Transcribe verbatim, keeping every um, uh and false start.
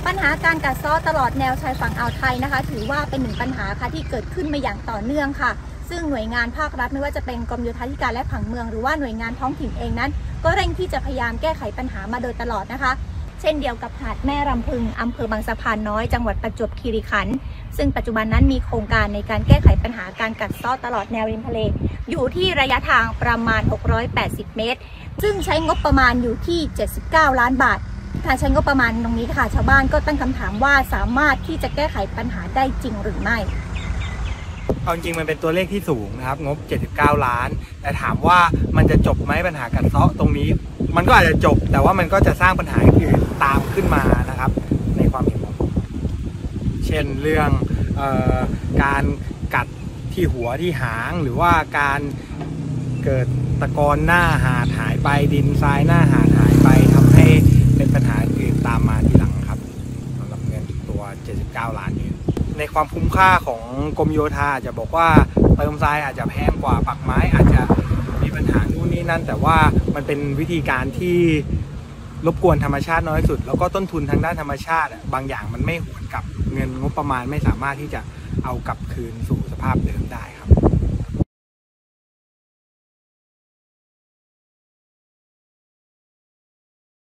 ปัญหาการกัดเซาะตลอดแนวชายฝั่งอ่าวไทยนะคะถือว่าเป็นหนึ่งปัญหาค่ะที่เกิดขึ้นมาอย่างต่อเนื่องค่ะซึ่งหน่วยงานภาครัฐไม่ว่าจะเป็นกรมโยธาธิการและผังเมืองหรือว่าหน่วยงานท้องถิ่นเองนั้นก็เร่งที่จะพยายามแก้ไขปัญหามาโดยตลอดนะคะเช่นเดียวกับหาดแม่รำพึงอำเภอบางสะพานน้อยจังหวัดประจวบคีรีขันธ์ซึ่งปัจจุบันนั้นมีโครงการในการแก้ไขปัญหาการกัดเซาะตลอดแนวริมทะเลอยู่ที่ระยะทางประมาณหกร้อยแปดสิบเมตรซึ่งใช้งบประมาณอยู่ที่เจ็ดสิบเก้าล้านบาทการใช้งบประมาณตรงนี้ค่ะชาวบ้านก็ตั้งคำถามว่าสามารถที่จะแก้ไขปัญหาได้จริงหรือไม่เอาจริงมันเป็นตัวเลขที่สูงนะครับงบเจ็ดสิบเก้าล้านแต่ถามว่ามันจะจบไหมปัญหากัดเซาะตรงนี้มันก็อาจจะจบแต่ว่ามันก็จะสร้างปัญหาอื่นตามขึ้นมานะครับในความเห็นของผมเช่นเรื่องเอ่อการกัดที่หัวที่หางหรือว่าการเกิดตะกอนหน้าหาดหายไปดินทรายหน้าหาดหายไปทำให้เป็นปัญหาอื่นตามมาทีหลังครับสำหรับเงินตัวเจ็ดสิบเก้าล้านนี้ในความคุ้มค่าของกรมโยธาจะบอกว่าเติมทรายอาจจะแพงกว่าปักไม้อาจจะมีปัญหานู่นนี่นั่นแต่ว่ามันเป็นวิธีการที่รบกวนธรรมชาติน้อยสุดแล้วก็ต้นทุนทางด้านธรรมชาติบางอย่างมันไม่หวนกับเงินงบประมาณไม่สามารถที่จะเอากลับคืนสู่สภาพเดิม